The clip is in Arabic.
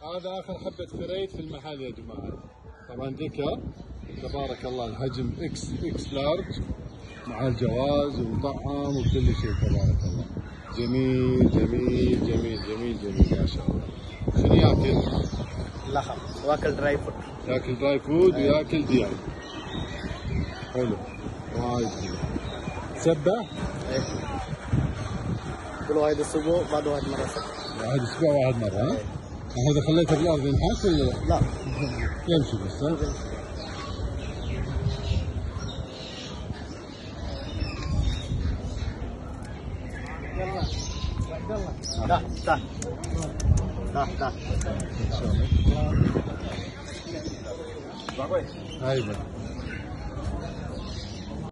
هذا اخر حبه فريد في المحل يا جماعه. طبعا ذكر تبارك الله الحجم اكس لارج مع الجواز ومطعم وكل شيء تبارك الله. جميل جميل جميل جميل جميل ما شاء الله. شنو ياكل؟ لحم واكل دراي فود. ياكل دراي فود وياكل دياي. حلو وايد حلو. تسبح؟ ايه كل واحد اسبوع بعد واحد مره سبح. واحد اسبوع واحد مره ها؟ هذا خليته بالارض ينحاس ولا لا؟ لا يمشي بس ها؟ تعال تعال تعال تعال. هاي